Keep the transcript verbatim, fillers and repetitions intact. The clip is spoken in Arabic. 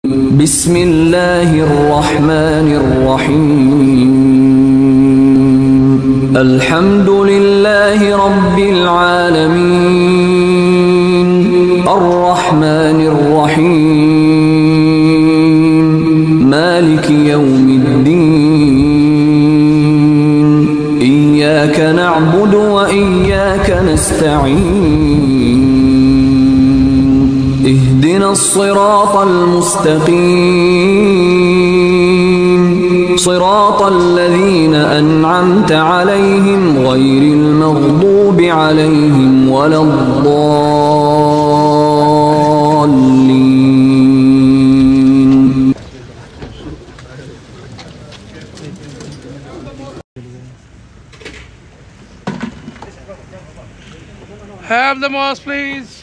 بسم الله الرحمن الرحيم. الحمد لله رب العالمين الرحمن الرحيم مالك يوم الدين إياك نعبد وإياك نستعين اهدنا الصراط المستقيم صراط الذين أنعمت عليهم غير المغضوب عليهم ولا الضالين. Have the mosque, please.